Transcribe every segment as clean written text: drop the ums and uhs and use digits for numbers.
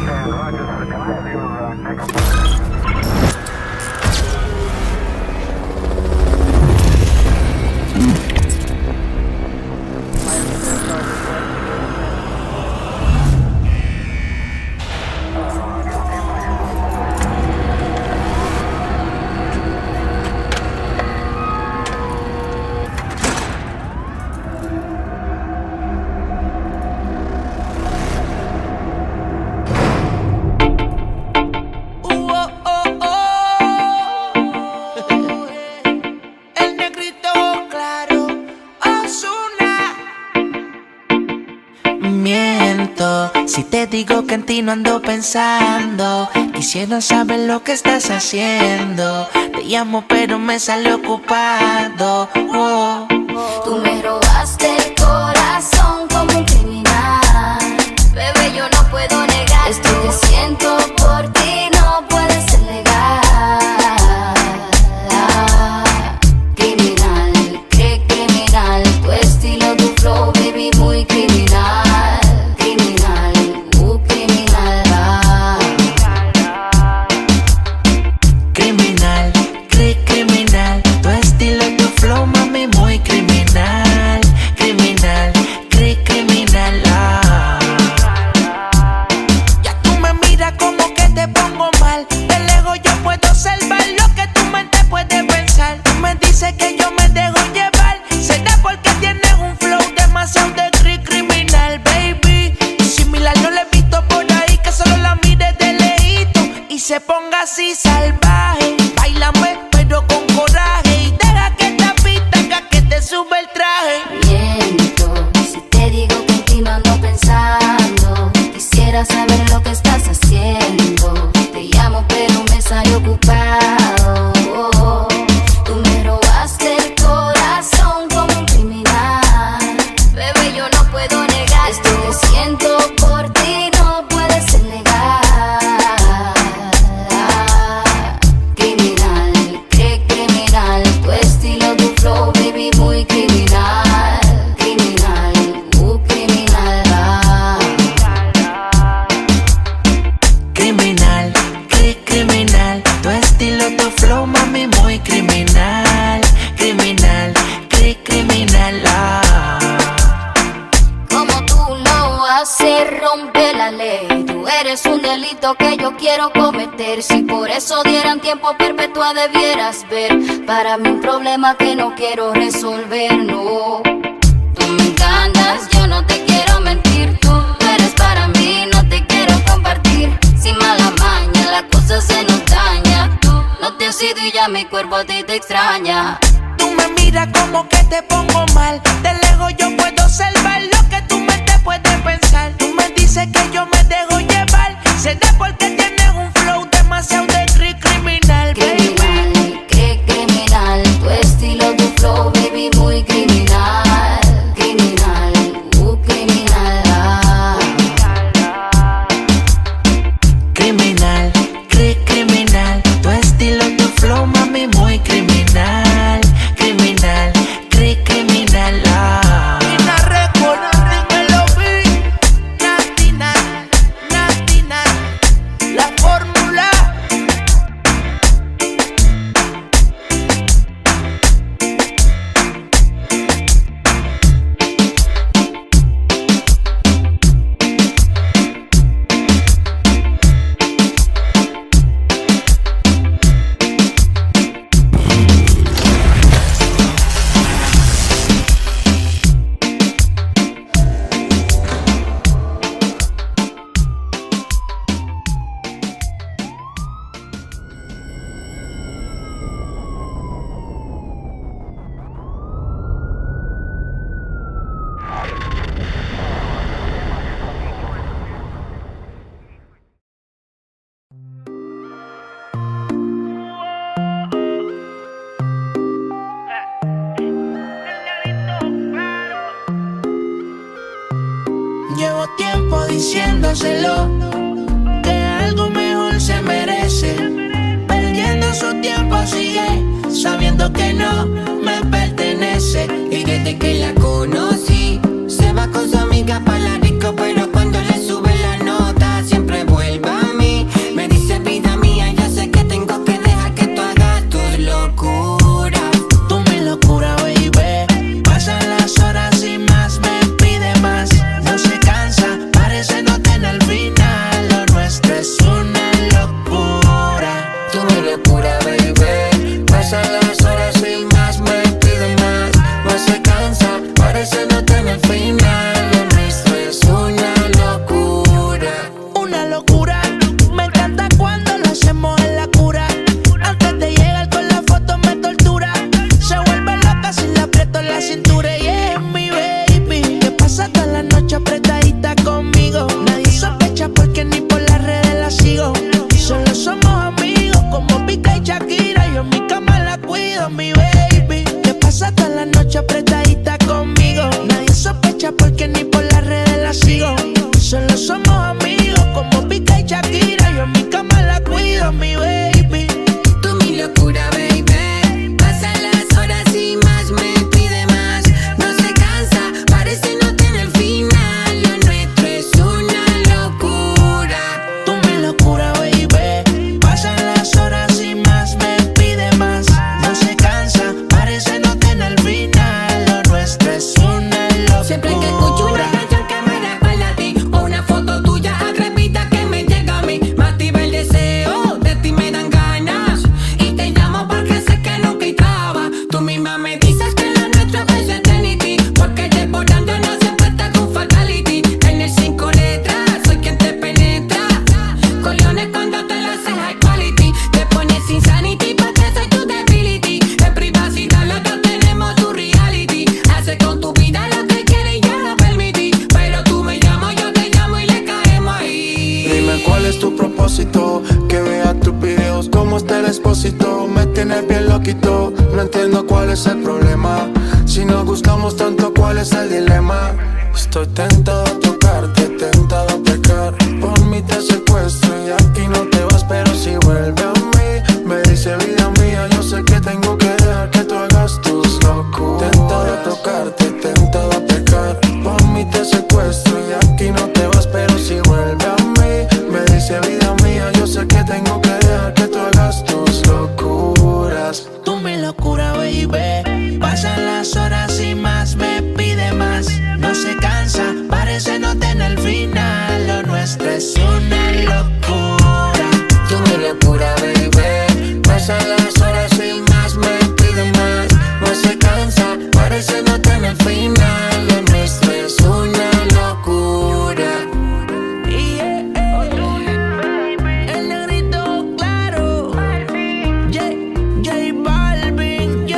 Si te digo que en ti no ando pensando, quisiera saber lo que estás haciendo. Te llamo pero me sale ocupado. Oh. Tú me robaste el corazón como un criminal. Bebé, yo no puedo negar esto que siento por ti, no puede ser legal. Criminal, qué criminal, tu estilo, tu flow, baby, muy criminal. Se ponga así salvaje, bailame pero con coraje y deja que esta pista haga que te sube el traje. Miento, si te digo que en ti no ando pensando, quisiera saber lo que estás haciendo. Te llamo pero me sale ocupado. Tú me robaste el corazón como un criminal. Bebé, yo no puedo negar esto que siento por ti, no puede ser legal. Se rompe la ley, tú eres un delito que yo quiero cometer. Si por eso dieran tiempo perpetua debieras ver, para mí un problema que no quiero resolver, no. Tú me encantas, yo no te quiero mentir, tú eres para mí, no te quiero compartir. Sin mala maña, la cosa se nos daña. Tú no te has ido y ya mi cuerpo a ti te extraña. Tú me miras como que te pongo mal, de lejos yo puedo observar lo que tu mente puede pensar. Tú me dices que yo me dejo llevar, será porque tienes un flow demasiado de criminal, baby. Criminal, qué criminal, tu estilo, tu flow, baby, muy criminal. Criminal, criminal. Criminal, criminal, tu estilo, tu flow, mami, muy criminal. Criminal, criminal. Tina Record, dímelo, Natina, Natina, la fórmula. Llevo tiempo diciéndoselo, que algo mejor se merece. Perdiendo su tiempo sigue, sabiendo que no me pertenece. Y desde que la conocí, se va con su amiga para la disco, pero cuando le sube la nota siempre vuelve. como está el Expósito, me tiene bien loquito. No entiendo cuál es el problema. Si nos gustamos tanto, ¿cuál es el dilema? Estoy tentado a tocarte, tentado a pecar. Por mí te secuestro y aquí no te vas, pero si vuelve a mí, me dice vida mía, yo sé que tengo que dejar que tú hagas tus locuras. Tentado a tocarte, tentado a pecar. Por mí te secuestro y aquí no te vas, pero si vuelve a mí, me dice vida mía, yo sé que tengo que dejar que tú hagas tus locuras. Tú mi locura, baby. Pasan las horas y más me pide más. No se cansa, parece no tener final. Lo nuestro es una locura. Tú mi locura, baby. Pasan las horas y más me pide más. No se cansa, parece no tener final. Lo nuestro es una locura. El negrito claro. J Balvin,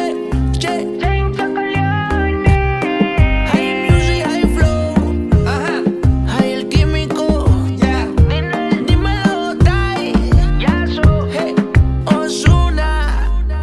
High music, high flow. High el químico. Dímelo, Tai. Hey, Ozuna.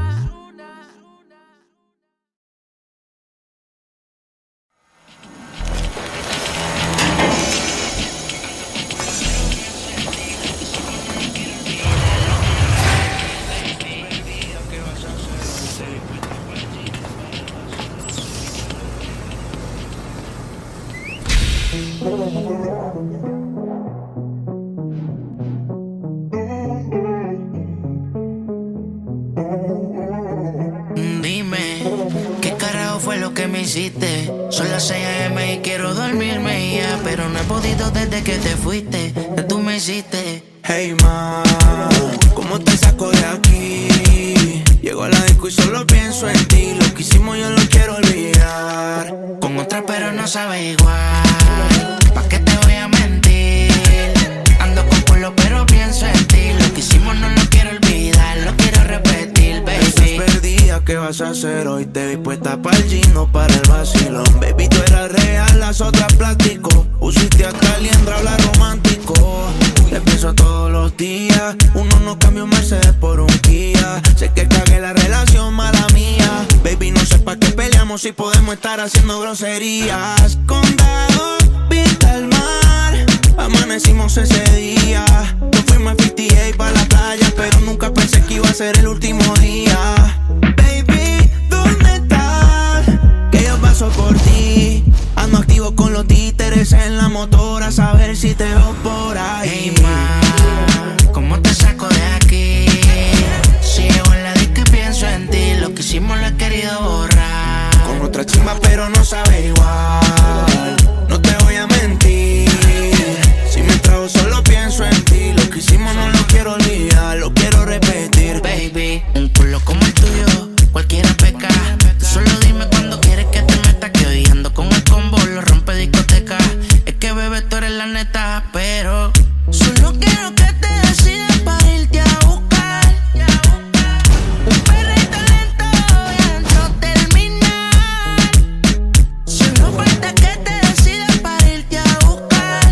Dime, ¿qué carajo fue lo que me hiciste? Son las 6 AM y quiero dormirme ya, pero no he podido desde que te fuiste. ¿Qué tú me hiciste? Hey ma, ¿cómo te saco de aquí? Llego a la disco y solo pienso en ti. Lo que hicimos yo lo quiero olvidar. Con otra pero no sabe igual. ¿Pa' qué te voy a mentir? Ando con culo pero pienso en ti. Lo que hicimos no lo quiero olvidar, lo quiero repetir, baby. Estás perdida, ¿qué vas a hacer hoy? Te vi puesta para el gino, para el vacilón. Baby, tú eras real, las otras plástico. Usiste hasta liendra, habla romántico. Te pienso todos los días. Uno no cambia un Mercedes por un Kia. Sé que cagué la relación, mala mía. Baby, no sé pa' qué peleamos si podemos estar haciendo groserías. Condado, vista al mar. Amanecimos ese día. Nos fuimos a 58 pa' la playa, pero nunca pensé que iba a ser el último día. Baby, ¿dónde estás? Que yo paso por ti. Ando activo con los títeres en la motora, a saber si te veo por ahí. Hey ma, ¿cómo te saco de aquí? Si llego en la disco y pienso en ti. Lo que hicimos lo he querido borrar. Con otra chimba pero no sabe igual. No te voy a mentir. Si me trago solo pienso en ti. Lo que hicimos no lo quiero olvidar, lo quiero repetir. Baby, un culo como el tuyo, cualquiera peca. Tú solo dime cuando quieres que te meta. Que hoy ando con el combo, lo rompe discoteca. Es que bebé, tú eres la neta, pero solo quiero que te decidas para irte a buscar. Un perrito lento y adentro terminar. Solo falta que te decidas para irte a buscar.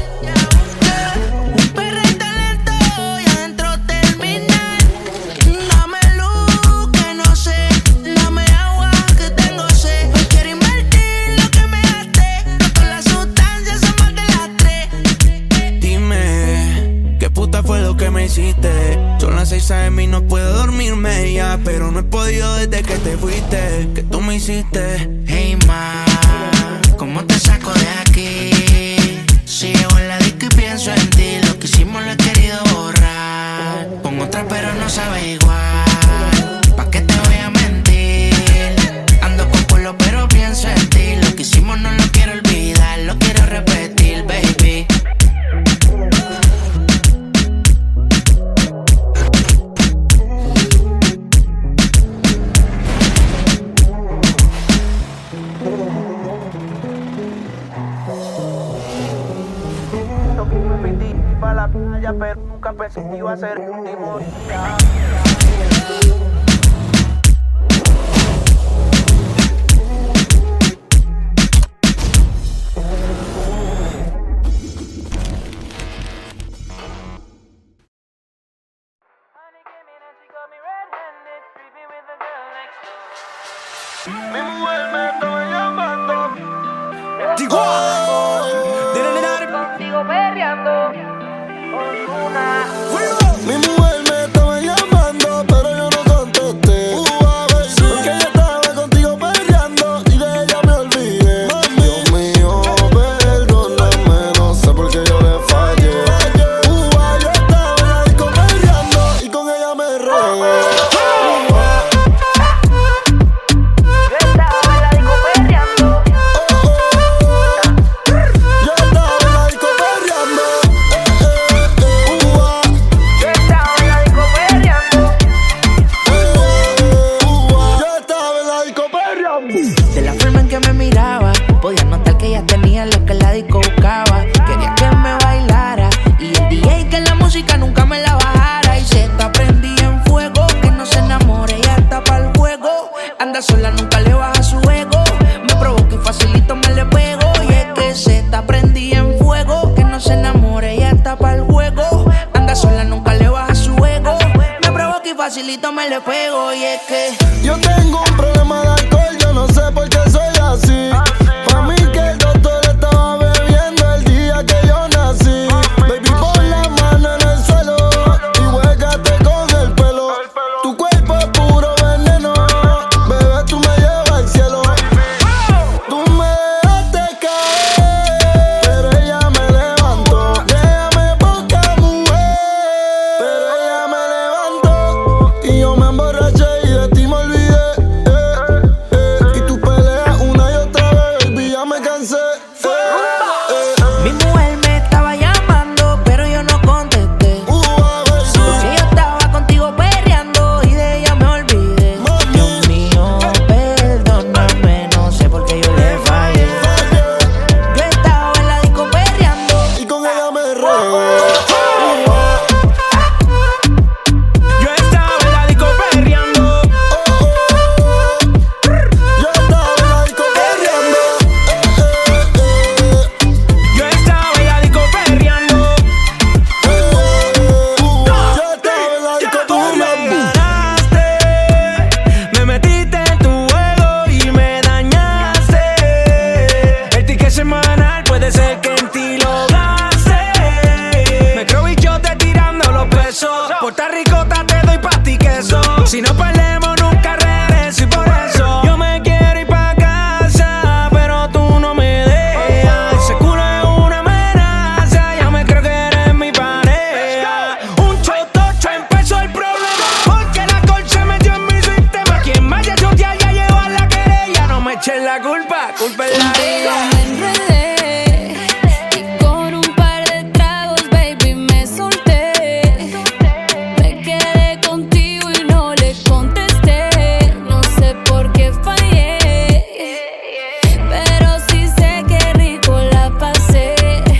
Un perrito lento y adentro terminar. Dame luz que no sé, dame agua que tengo sed. Hoy quiero invertir lo que me gasté. No con las sustancias son más de las 3. Dime, ¿qué puta fue lo que me hiciste? Son las 6 AM y no puedo dormirme ya, pero no he podido desde que te fuiste. ¿Qué tú me hiciste? Hey ma, ¿cómo te saco de aquí? Si llego en la disco y pienso en ti. Lo que hicimos lo he querido borrar. Con otra pero no sabe igual. ¿Pa' qué te voy a mentir? Ando con culo pero pienso en ti. Lo que hicimos no lo quiero olvidar, lo quiero repetir, baby. Pa' la playa, pero nunca pensé que iba a ser el último día. Honey, give me that, she got me Mi mujer me estaba llamando. Digo, contigo perreando. Ozuna. Mi mujer me estaba llamando, pero yo no contesté. Porque ella estaba contigo perreando y de ella me olvidé. Dios mío, perdóname, no sé por qué yo le fallé. Yo estaba en la disco perreando y con ella me regué. De la forma en que me miraba, podía notar que ella tenía lo que la disco buscaba. Quería que me bailara y el DJ que la música nunca me la bajara. Y se está prendida en fuego, que no se enamore, ella está pa'l juego. Anda sola, nunca le baja su ego. Me provoca y facilito me le pego. Y es que se está prendida en fuego, que no se enamore, ella está pa'l juego. Anda sola, nunca le baja su ego. Me provoca y facilito me le pego. Y es que yo tengo un problema de alcohol, yo no sé por qué soy así. Pa' mí que el doctor estaba bebiendo el día que yo nací. Baby, pon la mano en el suelo y huégate con el pelo. Tu cuerpo es puro veneno, bebé, tú me llevas al cielo. Tú me dejaste caer, pero ella me levantó. Déjame poca mujer, pero ella me levantó. Y yo me emborraché y de ti me olvidé. Y tú peleas una y otra vez, baby, ya me cansé. mi mujer me estaba llamando, pero yo no contesté. Porque yo estaba contigo perreando y de ella me olvidé. Dios mío, perdóname, no sé por qué yo le fallé. Yo estaba en la disco perreando Y con ella me regué. Yo estaba en la disco perreando. Yo estaba en la disco perreando. Yo estaba en la disco perreando. Yo estaba en la disco Tú me perreando. ganaste, me metiste en tu juego y me dañaste. El ticket semanal puede ser que en ti lo gaste. Me creo bichote tirando los pesos. Puerto Ricota te doy pa' ti queso. Si no perdemos nunca regreso y por eso yo me quiero ir pa' casa, pero tú no me dejas. Ese culo es una amenaza, ya me creo que eres mi pareja. Un chotocho empezó el problema, porque la alcohol se metió en mi sistema. Quien vaya a chotear ya lleva la querella. No me echen la culpa, culpa es la Contigo vida. me enredé y con un par de tragos, baby, me solté. Me quedé contigo y no le contesté. No sé por qué fallé, pero sí sé que rico la pasé.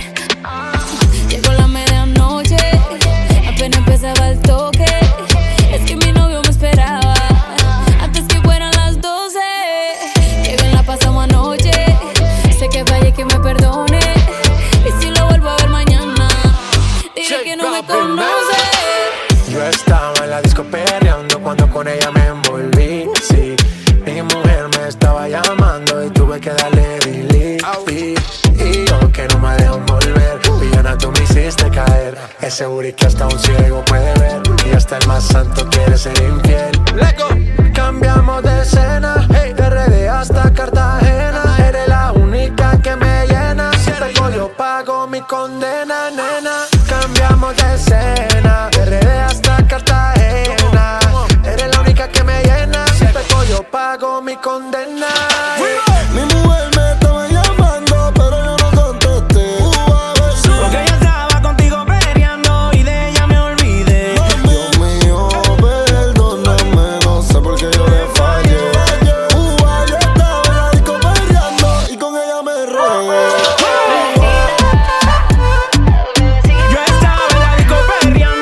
Llegó la medianoche, apenas empezaba el toque. Es que mi novio me esperaba antes que fueran las 12. Qué bien la pasamos anoche. Sé que fallé, que me perdone. Y si lo vuelvo a ver mañana, diré que no me conoce. Yo estaba en la disco perreando cuando con ella me envolví. Sí, mi mujer me estaba llamando y tuve que darle delete. Y yo que no me dejo volver, villana, tú me hiciste caer. Ese booty que hasta un ciego puede ver y hasta el más santo quiere ser infiel. Cambiamos de escena, de RD hasta Cartagena. Eres la única que me llena. Si peco yo pago mi condena, nena. Cambiamos de escena, de RD hasta Cartagena. Eres la única que me llena. Si peco yo pago mi condena. Mi mujer me estaba llamando, pero yo no contesté. Porque yo estaba contigo perreando y de ella me olvidé. Dios mío, perdóname, no sé por qué yo le fallé. Yo estaba en la disco perreando y con ella me regué. Yo estaba en la disco perreando.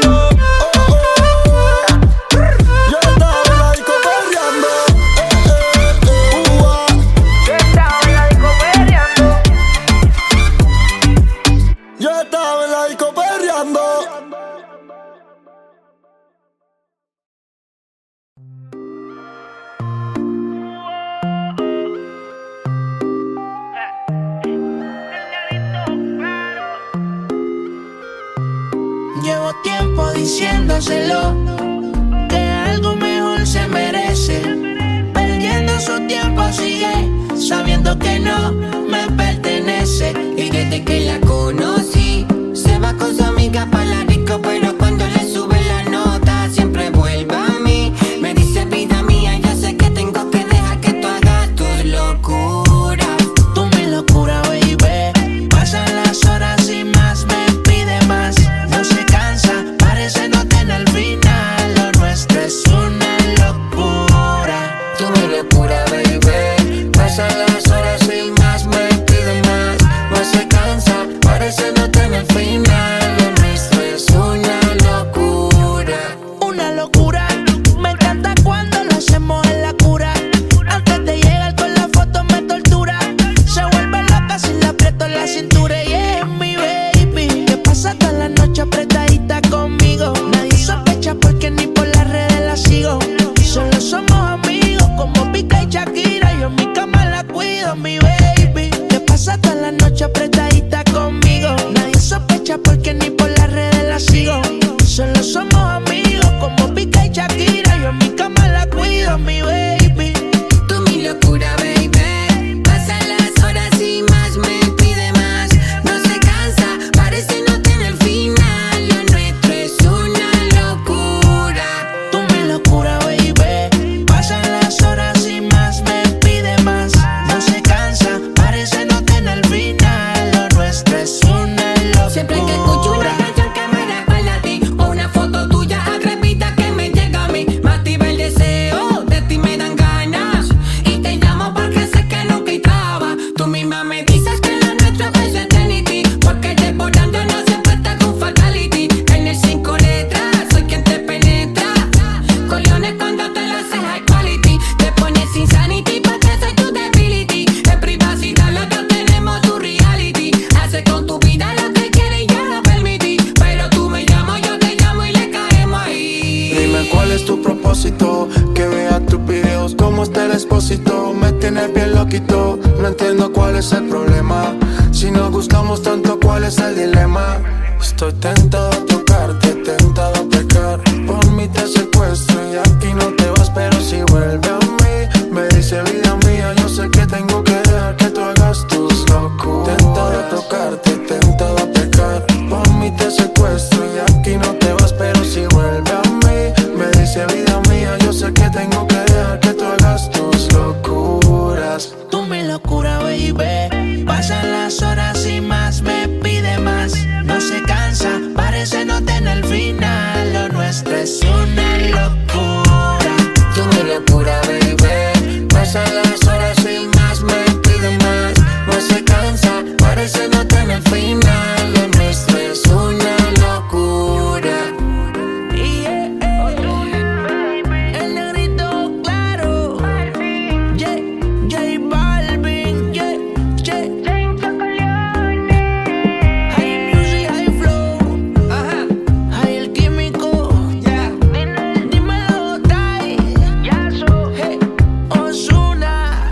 Llevo tiempo diciéndoselo, que algo mejor se merece. Perdiendo su tiempo sigue, sabiendo que no me pertenece. Y desde que la conocí, se va con su amiga pa' la disco, pero cuando le sube la nota siempre vuelve a mí. Me dice vida mía, yo sé que tengo que dejar que tú hagas tus locuras. Tú mi locura, baby. Pasan las horas y más me pide más. No se cansa, parece no tener final. Lo nuestro es una locura. Tú mi locura, baby. Pasan las horas y más me pide más. No se cansa, parece no tener final. Lo nuestro es una locura. Una locura, me encanta cuando lo hacemos en la cura. Antes de llegar con la foto me tortura. Se vuelve loca si le aprieto la cintura. Y es mi baby, que pasa toda la noche apretadita conmigo. Nadie sospecha porque ni por las redes la sigo. Solo somos amigos como Pica y Shakira. Yo en mi cama la cuido, mi baby, que pasa toda la noche apretadita conmigo. Nadie sospecha porque ni por las redes la sigo. Solo somos amigos como Pica y Shakira. Yo en mi cama la cuido, mi baby. Tú mi locura, baby. Pasan las horas y más me pide más. No se cansa, parece no tener final. Lo nuestro es una locura. Tú mi locura, baby. Pasan las horas y más me pide más. No se cansa, parece no tener final. Lo nuestro es una locura. Siempre que escucho una canción que me recuerda a ti, o una foto tuya atrevida que me llega a mí, me activa el deseo, de ti me dan ganas. Y te llamo porque sé que nunca estaba. Tú misma me dices que lo nuestro es eternity, porque desbordando no siempre está con fatality. En el 5 letras, soy quien te penetra. Coliones cuando te lo haces high quality. Te pones insanity porque soy tu debility. En privacidad los dos tenemos tu reality. Hace con tu vida lo que quieres y yo lo permití. Pero tú me llamas, yo te llamo y le caemos ahí. Dime cuál es tu propósito, que vea tus videos como está el expósito. Me tienes bien loquito, no entiendo cuál es el problema. Si nos gustamos tanto, ¿cuál es el dilema? Estoy tentado a tocarte, tentado a pecar. Por mí te secuestro y aquí no te vas, pero si vuelve a mí. Me dice vida mía, yo sé que tengo que dejar que tú hagas tus locuras. Tentado a tocarte, tentado a pecar. Por mí te secuestro y aquí no te vas, pero si vuelve a mí. Me dice vida mía, yo sé que tengo que dejar que tú hagas tus locuras. Tú mi locura, baby. Pasan las horas y más me pide más. No se cansa, parece no tener final. Lo nuestro es una locura. Tú mi locura, baby. Pasan las horas y más me pide más. No se cansa, parece no tener final. Lo nuestro es una locura. Y el negrito claro. J Balvin, High music, high flow. High el químico. Dímelo, Tai. Hey, Ozuna.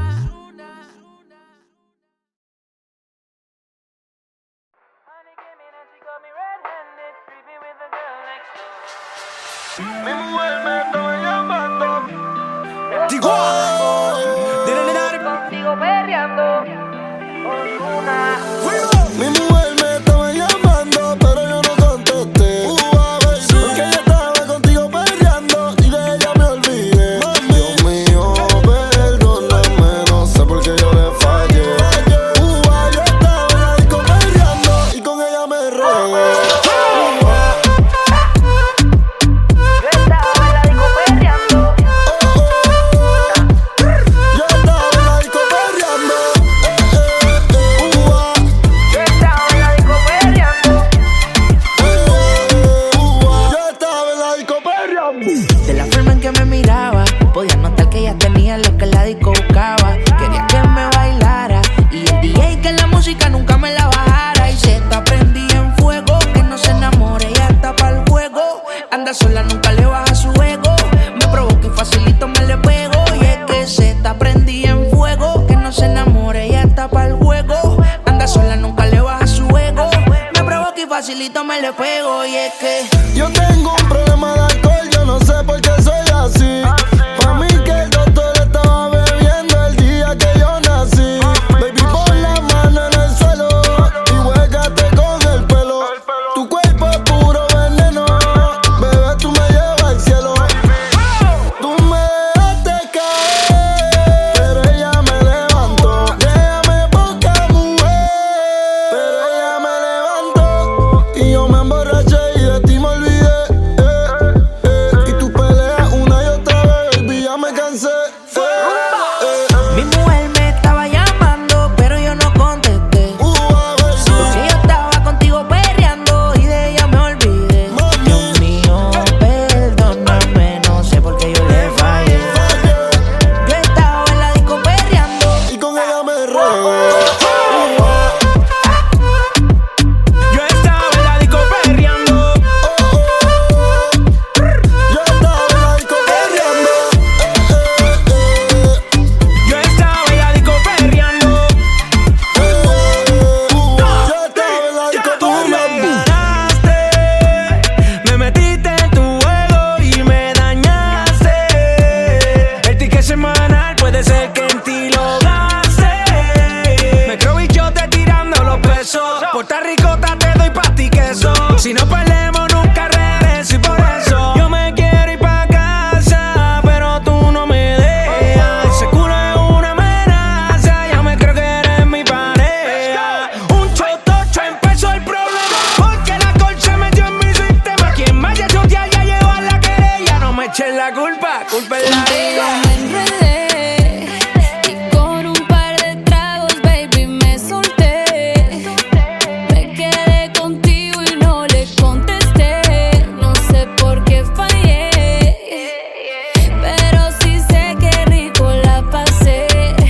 Contigo perreando, Ozuna. Mi mujer me estaba llamando, pero yo no contesté. Porque ella estaba contigo peleando y de ella me olvidé. Dios mío, perdóname, no sé por qué yo le fallé. Yo estaba en la disco peleando y con ella me regué. Yo estaba en la disco perreando. Yo estaba en la disco peleando. Yo estaba en la disco perreando. Yo estaba en la disco peleando. De la forma en que me miraba, podía notar que ella tenía lo que la disco buscaba. Quería que me bailara y el DJ que la música nunca me la bajara. Y se está prendida en fuego, que no facilito me le pego. Y es que yo tengo un problema de alcohol, yo no sé por qué soy así. Pa' mí que el doctor estaba bebiendo el día que yo nací. Baby, pon la mano en el suelo y huégate con el pelo. Tu cuerpo es puro veneno, bebé, tú me llevas al cielo. Tú me dejaste caer, pero ella me levantó. Déjame poca mujer, pero ella me levantó. Y yo me emborraché y de ti me olvidé. Y tú peleas una y otra vez, baby, ya me cansé. mi mujer me estaba llamando, pero yo no contesté. Porque yo estaba contigo perreando y de ella me olvidé. Dios mío, perdóname, no sé por qué yo le fallé. Yo estaba en la disco perreando Y con ella me regué. Yo estaba en la disco perreando. Yo estaba en la disco perreando. Yo estaba en la disco perreando. Yo estaba en la disco Tú me perreando. ganaste, me metiste en tu juego y me dañaste. El ticket semanal puede ser que en ti lo gaste. Me creo bichote tirando los pesos. Puerto Ricota te doy pa' ti queso. Si no perdemos nunca regreso y por eso yo me quiero ir pa' casa, pero tú no me dejas. Ese culo es una amenaza, ya me creo que eres mi pareja. Un chotocho empezó el problema, porque la alcohol se metió en mi sistema. Quien vaya a chotear ya llevó a la querella. No me echen la culpa, culpa es la Contigo vida. me enredé y con un par de tragos, baby, me solté. Me quedé contigo y no le contesté. No sé por qué fallé, pero sí sé que rico la pasé.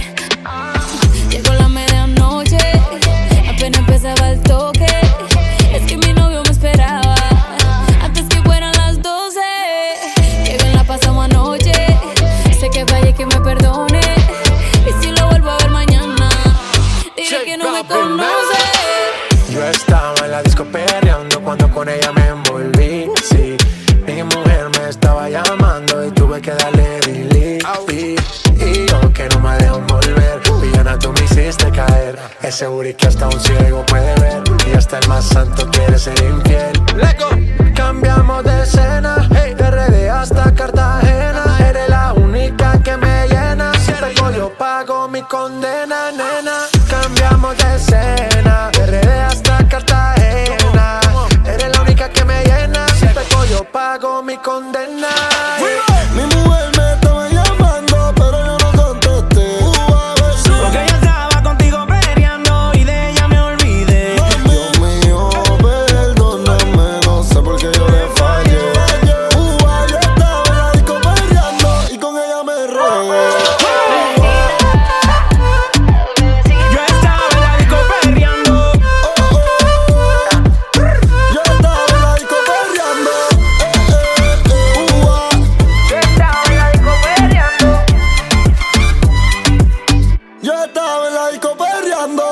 Llegó la medianoche, apenas empezaba el toque. Es que mi novio me esperaba antes que fueran las 12. Que bien la pasamos anoche. Sé que fallé, que me perdone. Y si lo vuelvo a ver mañana, diré que no me conoce. Yo estaba en la disco perreando cuando con ella me envolví. Sí, mi mujer me estaba llamando y tuve que darle delete. Y yo que no me dejo envolver, villana, tú me hiciste caer. Ese booty que hasta un ciego puede ver, y hasta el más santo quiere ser infiel. Cambiamos de escena, de RD hasta Cartagena. Eres la única que me llena. Si peco yo pago mi condena, nena. Cambiamos de escena, de RD hasta Cartagena. Eres la única que me llena. Si peco yo pago mi condena. Mi mujer me estaba llamando, pero yo no contesté. Porque yo estaba contigo peleando y de ella me olvidé. Dios mío, perdóname, no sé por qué yo le fallé. Yo estaba en la disco perreando y con ella me regué. Yo estaba en la disco perreando. Yo estaba en la disco perreando. Yo estaba en la disco perreando.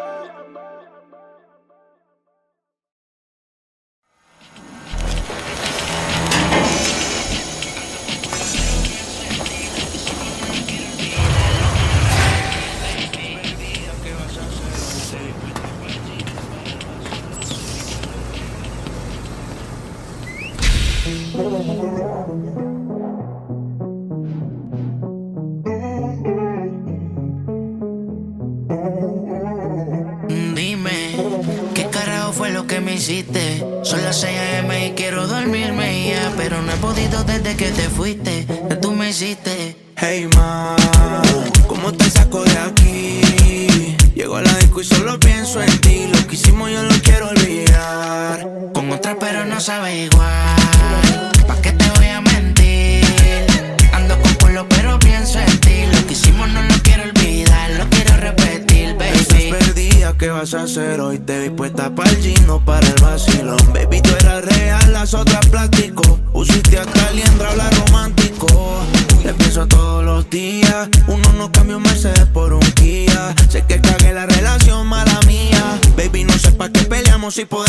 Dime, ¿qué carajo fue lo que me hiciste? Son las 6 AM y quiero dormirme ya, pero no he podido desde que te fuiste. ¿Qué tú me hiciste? Hey ma, ¿cómo te saco de aquí? Llego a la disco y solo pienso en ti. Lo que hicimos yo lo quiero olvidar. Con otra pero no sabe igual. ¿Pa' qué te voy a mentir? Ando con pueblo pero pienso en ti. Lo que hicimos no lo quiero olvidar, lo quiero repetir, baby. Estás perdida, ¿qué vas a hacer hoy? Te vi puesta para el gino, para el vacilón. Baby, tú eras real, las otras plástico. Usiste hasta liendra, habla romántico. Te pienso todos los días. Uno no cambia un Mercedes por un Kia. Sé que cagué la relación, mala mía. Baby, no sé pa' qué peleamos si podemos estar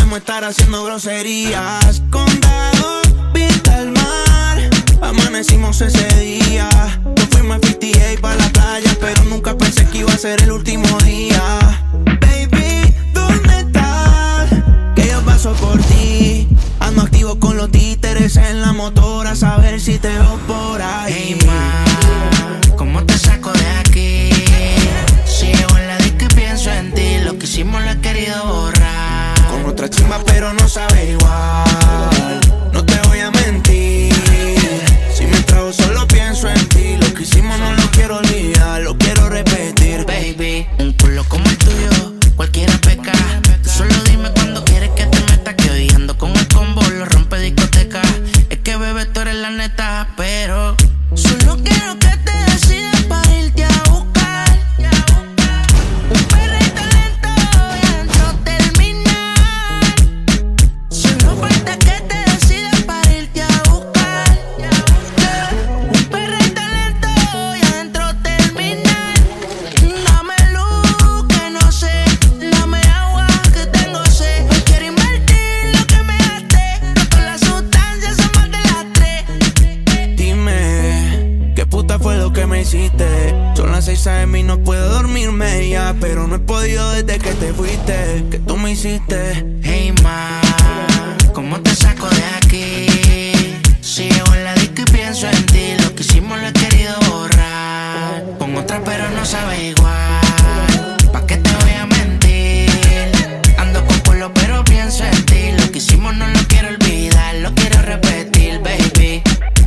haciendo groserías. Condado, vista al mar, amanecimos ese día. Nos fuimos a 58 pa' la playa, pero nunca pensé que iba a ser el último día. Baby, ¿dónde estás? Que yo paso por ti. Ando activo con los títeres en la motora, a saber si te veo por ahí. Hey, ma, ¿cómo te saco de aquí? Si llevo en la disco y pienso en ti, lo que hicimos lo he querido borrar. Con otra chimba pero no sabe igual, no te voy a mentir. Si me trago solo pienso en ti, lo que hicimos no lo quiero olvidar, lo quiero repetir. Baby, un culo como el tuyo, cualquiera peca. Tú solo dime cuando quieres que te meta, que hoy ando con el combo, lo rompe discoteca. Es que bebé tú eres la neta, pero solo quiero que te decidas para irte a buscar. Un perrito lento y adentro terminar. Solo falta que te decidas para irte a buscar. Un perrito lento y adentro terminar. Dame luz que no sé, dame agua que tengo sed. Hoy quiero invertir lo que me gasté, no con las sustancias son más de las 3. Dime, ¿qué puta fue lo que me hiciste? Son las 6 AM y no puedo dormirme ya, pero no he podido desde que te fuiste, que tú me hiciste. Hey, ma, ¿cómo te saco de aquí? Si llevo en la disco y pienso en ti, lo que hicimos lo he querido borrar. Con otra pero no sabe igual, ¿pa' qué te voy a mentir? Ando con culo pero pienso en ti, lo que hicimos no lo quiero olvidar, lo quiero repetir, baby.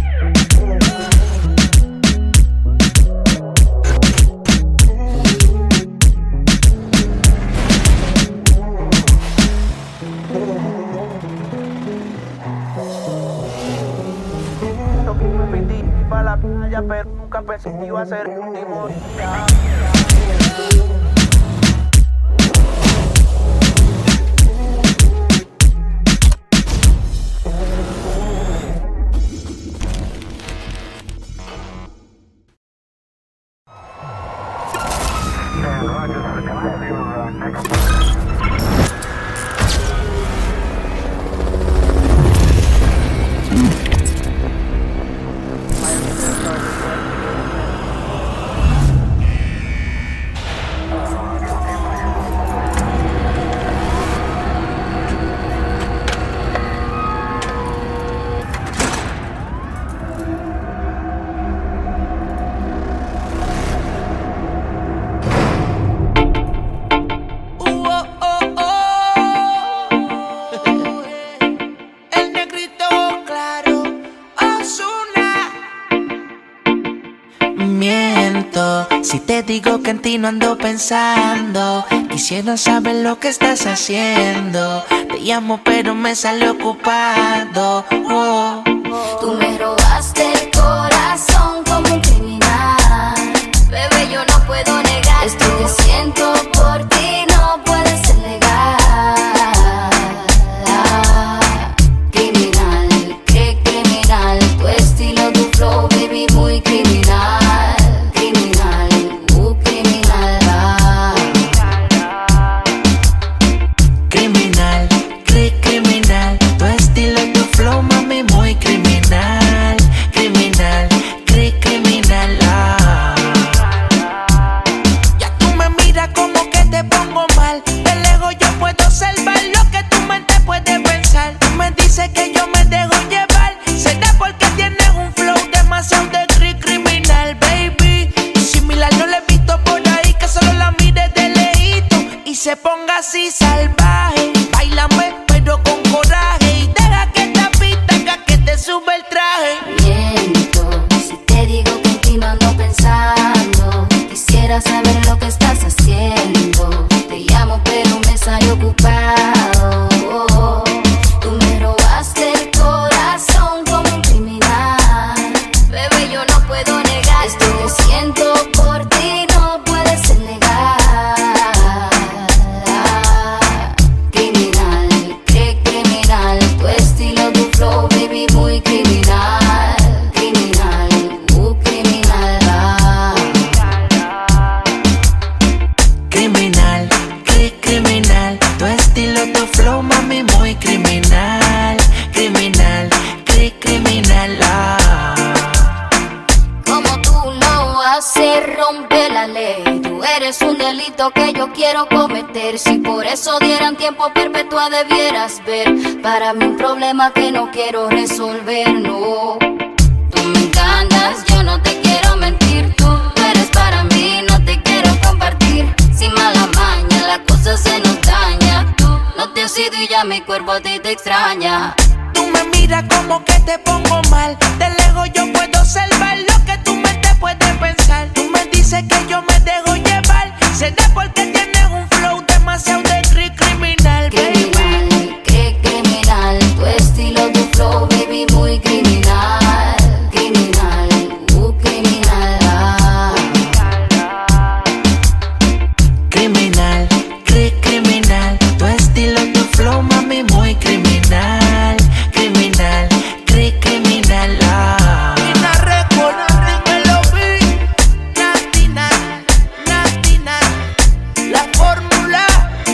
Pa' la playa, pero nunca pensé que iba a ser el último día. El negrito claro, Ozuna. Miento si te digo que en ti no ando pensando. Quisiera saber lo que estás haciendo. Te llamo pero me sale ocupado. Oh. Tú me robaste el corazón como un criminal. Bebé, yo no puedo negar esto que siento por ti, no puede ser legal. Criminal, qué criminal. Tu estilo, tu flow, baby, muy criminal. Criminal, criminal. Criminal, criminal. Tu estilo, tu flow, mami, muy criminal. Criminal, criminal. Ya tú me miras como que te pongo mal. De lejos yo puedo observar lo que tu mente puede pensar. Tú me dices que yo me dejo llevar. Será porque tienes un flow demasiado de criminal, baby. Similar no le he visto por ahí, que solo la mire de lejito y se ponga así salvaje. Báilame pero con coraje y deja que esta pista haga que te sube el traje. Miento si te digo que en ti no ando pensando. Quisiera saber lo que estás haciendo. Te llamo pero me sale ocupado. Tú me robaste el corazón como un criminal. Bebé, yo no puedo negar esto que siento por ti, no puede ser legal. delito que yo quiero cometer. Si por eso dieran tiempo perpetuo debieras ver. Para mí un problema que no quiero resolver, no. Tú me encantas, yo no te quiero mentir. Tú eres para mí, no te quiero compartir. Sin mala maña, la cosa se nos daña. Tú no te has ido y ya mi cuerpo a ti te extraña. Tú me miras como que te pongo mal. De lejos yo puedo observar lo que tu mente puede pensar. Tú me dices que yo me dejo llevar. Será porque tienes un flow demasiado de criminal, baby. Criminal, qué criminal. Tu estilo, tu flow, baby, muy criminal. Criminal, criminal. Criminal, criminal. Tu estilo, tu flow, mami, muy criminal. Criminal, criminal. Una record, me lo vi. Natina, la fórmula.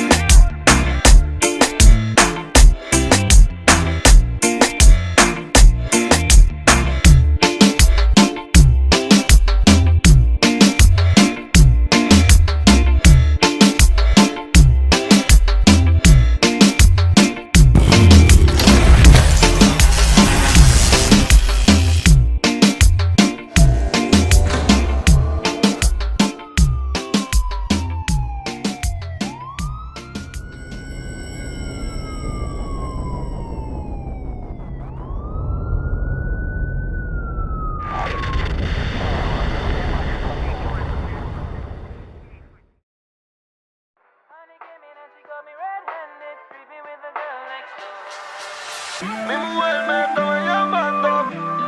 Mi mujer me estaba llamando.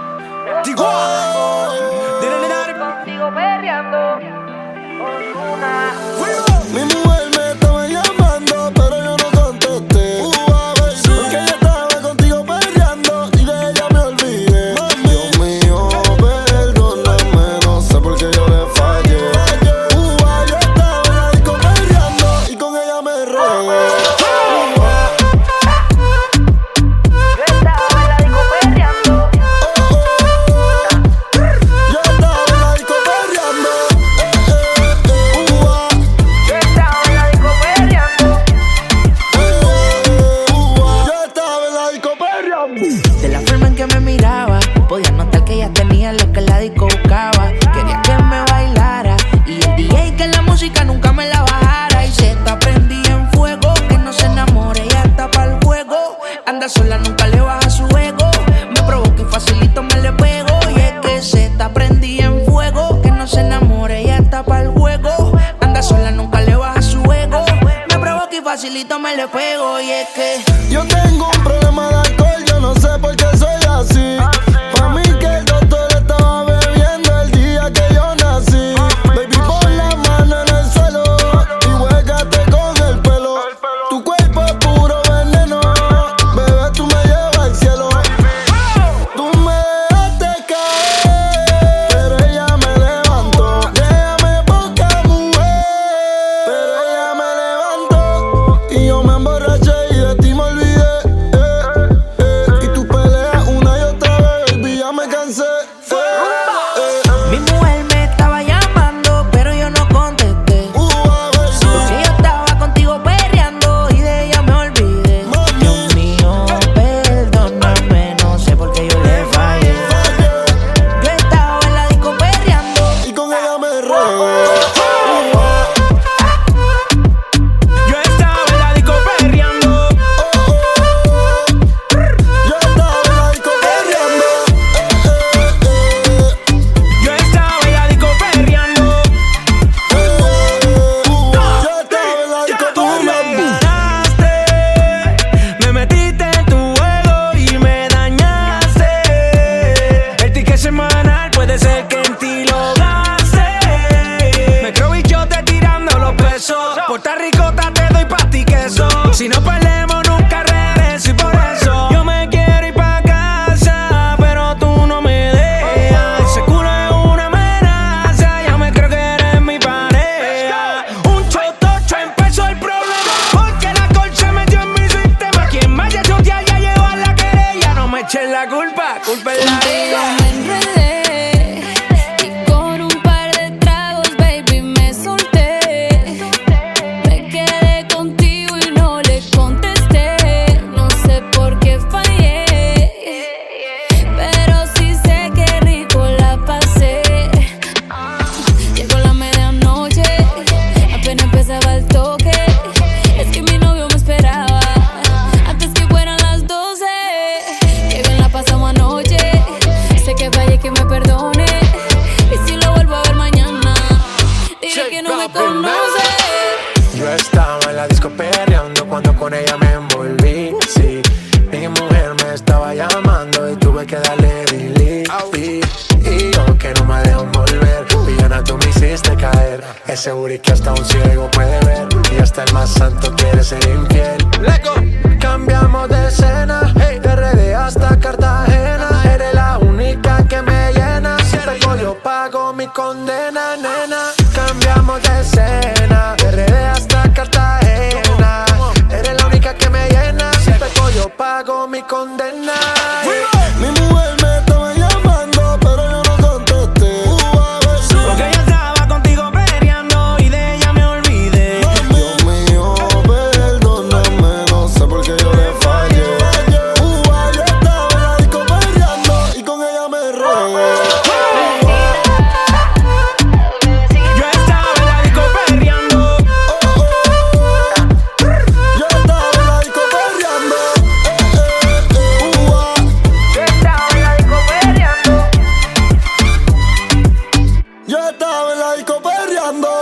Contigo perreando. Ozuna. Mi mujer me estaba llamando, pero yo no contesté. Porque ella estaba contigo perreando y de ella me olvidé. Dios mío, perdóname, no sé por qué yo le fallé. Yo estaba en la disco perreando y con ella me regué. De la forma en que me miraba, podía notar que ella tenía lo que la disco buscaba. Quería que me bailara y el DJ que la música nunca me la bajara. Y se está prendida en fuego, que no se enamore, ella está pa'l juego. Anda sola, nunca le baja su ego. Me provoca y facilito me le pego. Y es que se está prendida en fuego, que no se enamore, ella está pa'l juego. Anda sola, nunca le baja su ego. Me provoca y facilito me le pego. Y es que yo tengo un problema de alcohol, yo no sé por qué soy así. Pa' mí que el doctor estaba bebiendo el día que yo nací. Baby, pon la mano en el suelo y huégate con el pelo. Tu cuerpo es puro veneno, bebé, tú me llevas al cielo. Tú me dejaste caer, pero ella me levantó. Déjame poca mujer, pero ella me levantó. Y yo me emborraché y de ti me olvidé. Y tú peleas una y otra vez, baby, ya me cansé. mi mujer me estaba llamando, pero yo no contesté. Porque yo estaba contigo perreando y de ella me olvidé. Dios mío, perdóname, no sé por qué yo le fallé. Yo estaba en la disco perreando Y con ella me regué. Yo estaba en la disco perreando. Yo estaba en la disco perreando. Yo estaba en la disco perreando. Yo estaba en la disco Tú me perreando. ganaste, me metiste en tu juego y me dañaste. El ticket semanal puede ser que en ti lo gaste. Me creo bichote tirando los pesos. Puerto Ricota te doy pa' ti queso. Si no perdemos nunca regreso y por eso yo me quiero ir pa' casa, pero tú no me dejas. Ese culo es una amenaza, ya me creo que eres mi pareja. Un chotocho empezó el problema, porque la alcohol se metió en mi sistema. Quien vaya a chotear ya llevó a la querella. No me echen la culpa es la Contigo vida. me enredé y con un par de tragos, baby, me solté. me estaba llamando y tuve que darle delete. Y yo que no me dejo volver, villana tú me hiciste caer. Ese booty que hasta un ciego puede ver, y hasta el más santo quiere ser infiel. Cambiamos de escena, de RD hasta Cartagena. Eres la única que me llena, si peco yo pago mi condena, nena. Cambiamos de escena, de RD hasta Cartagena. Eres la única que me llena, si peco yo pago mi condena. Mi mujer me estaba llamando, pero yo no contesté. Porque yo estaba contigo peleando y de ella me olvidé. Dios mío, perdóname, no sé por qué yo le fallé. Yo estaba en la disco peleando y con ella me regué. Yo estaba en la disco perreando. Yo estaba en la disco peleando. Yo estaba en la disco perreando.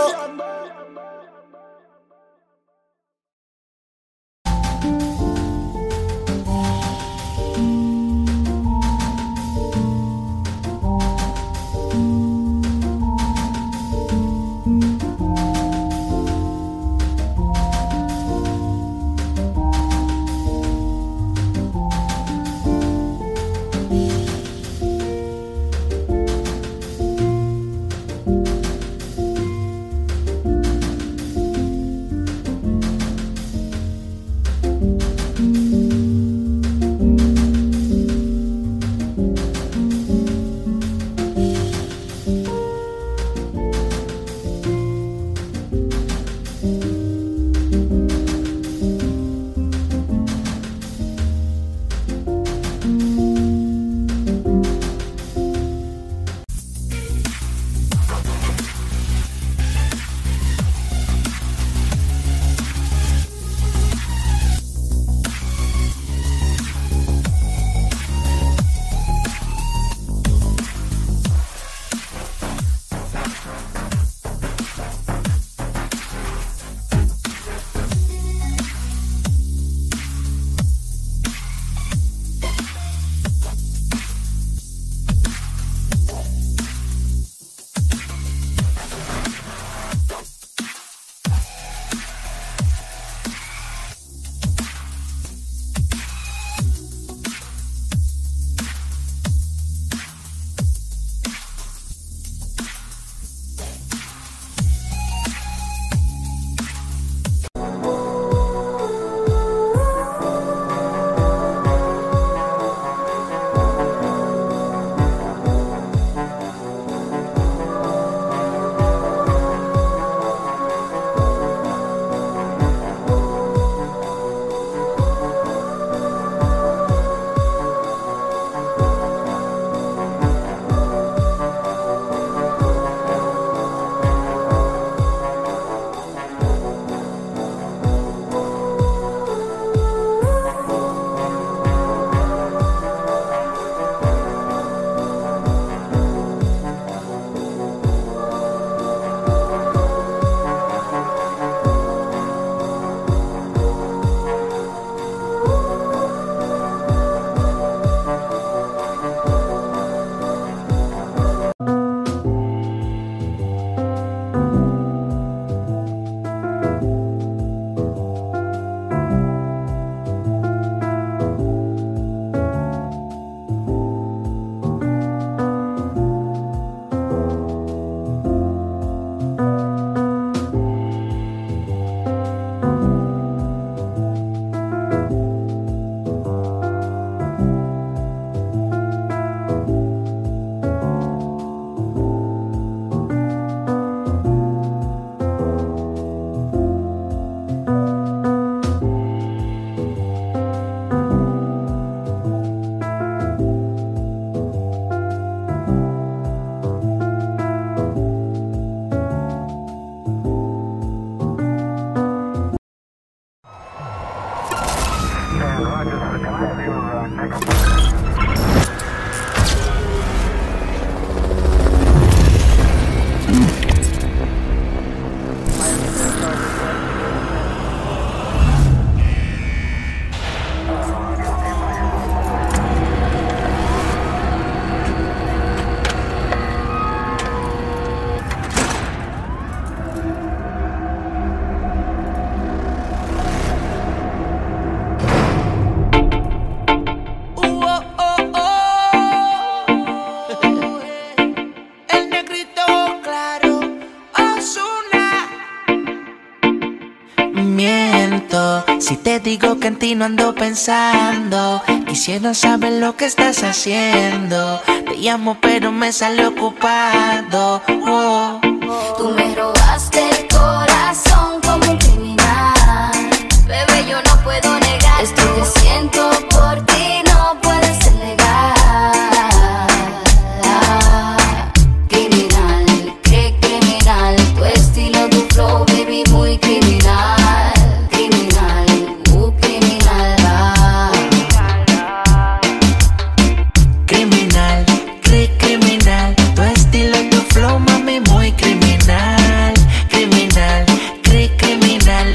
digo que en ti no ando pensando. Quisiera saber lo que estás haciendo. Te llamo pero me sale ocupado. Oh. Tú me robaste el corazón como un criminal. Bebé, yo no puedo negar esto que siento por ti, no puede ser legal. Criminal, qué criminal. Tu estilo, tu flow, baby, muy criminal. Criminal, criminal. Criminal, criminal. Tu estilo, tu flow, mami, muy criminal. Criminal, criminal.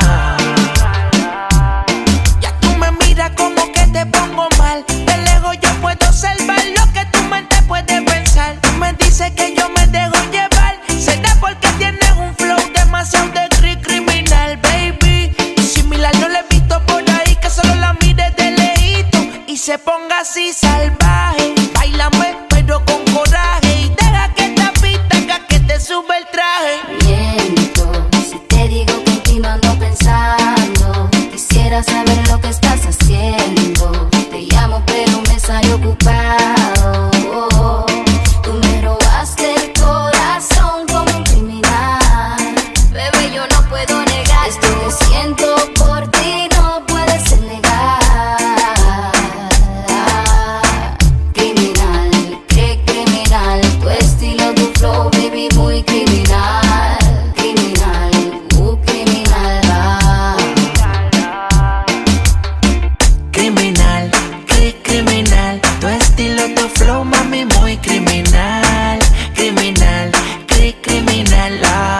Ya tú me miras como que te pongo mal. De lejos yo puedo observar lo que tu mente puede pensar. Tú me dices que yo me dejo llevar. Será porque tienes un flow demasiado de criminal, baby. Y similar no le he visto por ahí, que solo la mire de lejito y se ponga así salvaje. Báilame pero con coraje y deja que esta pista haga que te sube el traje. Miento si te digo que en ti no ando pensando. Quisiera saber lo que estás haciendo. Te llamo pero me sale ocupado. Tú me robaste el corazón como un criminal. Bebé, yo no puedo negar esto que siento por ti, no puede ser legal. Criminal, qué criminal. Tu estilo, tu flow, baby, muy criminal. Criminal, criminal. Criminal, criminal. Tu estilo, tu flow, mami, muy criminal. Criminal, criminal.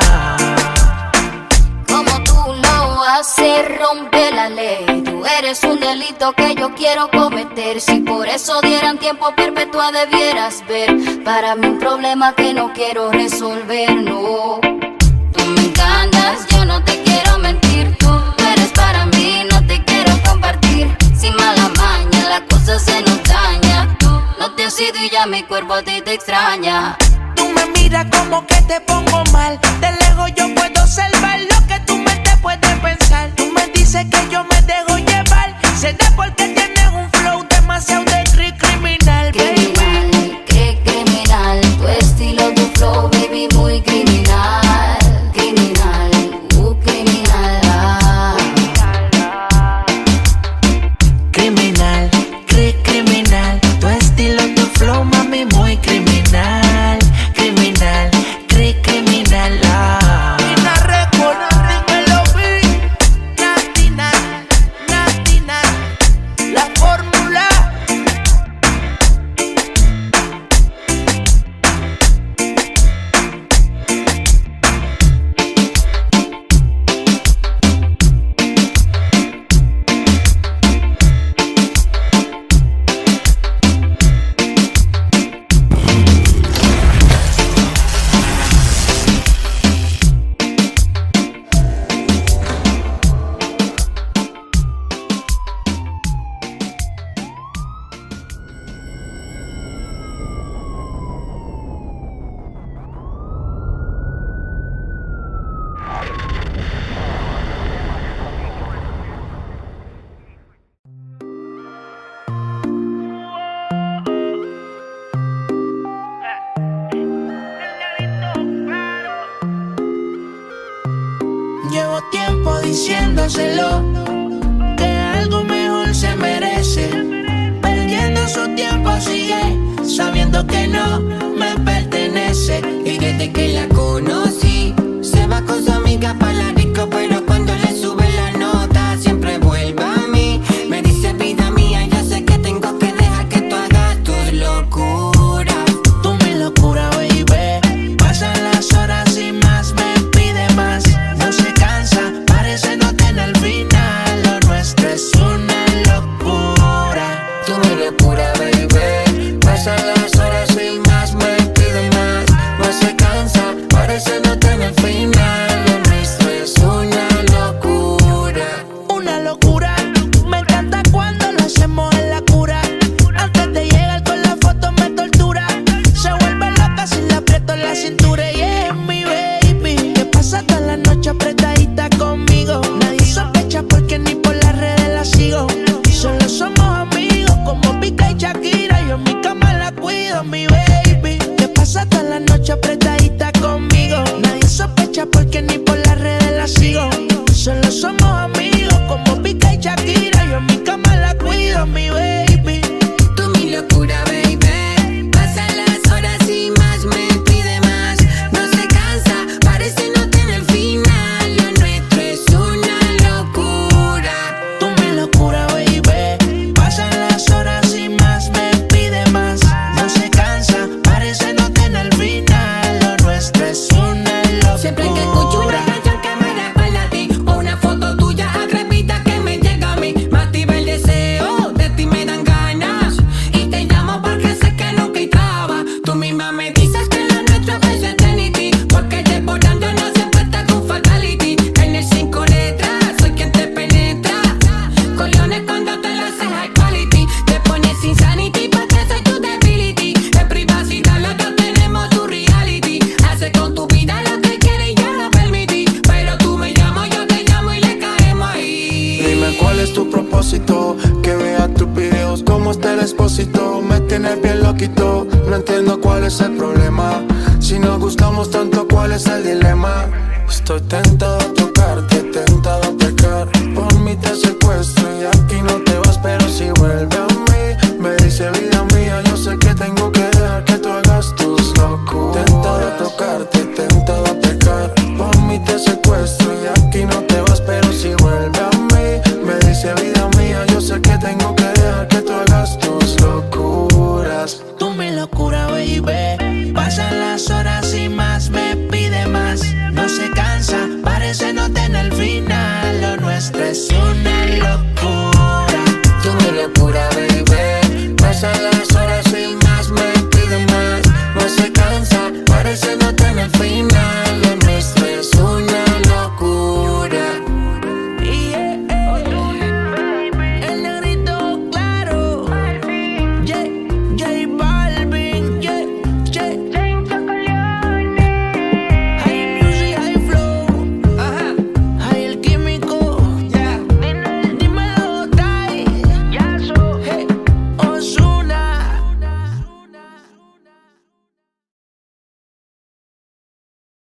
Como tú lo haces, rompe la ley. Tú eres un delito que yo quiero cometer. Si por eso dieran tiempo perpetua debieras ver. Para mí un problema que no quiero resolver, no. Tú me encantas, yo no te quiero mentir. Tú eres para mí, no te quiero compartir. Sin mala maña, la cosa se nos daña. Tú no te has ido y ya mi cuerpo a ti te extraña. Tú me miras como que te pongo mal. De lejos yo puedo observar lo que tu mente puede pensar. Tú me dices que yo me dejo llevar. Será porque tienes un flow demasiado de criminal, baby. Criminal, qué criminal. Tu estilo, tu flow, baby, muy criminal. Criminal, criminal. Criminal, criminal. Tu estilo, tu flow, mami, muy criminal. Criminal, criminal. Tina Record, me lo vi. Natina, la fórmula. Llevo tiempo diciéndoselo, que algo mejor se merece. Perdiendo su tiempo sigue, sabiendo que no me pertenece. Y desde que la conocí, se va con su amiga pa' la disco, pero cuando le sube la nota, siempre vuelve a mí. Me dice, vida mía, yo sé que tengo que dejar que tú hagas tus locuras. Tú mi locura, baby. Pasan las horas y más me pide más. No se cansa, parece no tener final. Lo nuestro es una locura. Tú mi locura, baby. Pasan las horas y más me pide más. No se cansa, parece no tener final. Lo nuestro es una locura. Una locura. Me encanta cuando lo hacemos en la cura. Antes de llegar con la foto me tortura. Se vuelve loca si le aprieto la cintura. Y es mi baby, que pasa toda la noche apretadita conmigo. Nadie sospecha porque ni por las redes Expósito, me tienes bien loquito. No entiendo cuál es el problema. Si nos gustamos tanto, ¿cuál es el dilema? Estoy tentado a tocarte, tentado a pecar. Por mí te secuestro y aquí no te vas, pero si vuelve a mí.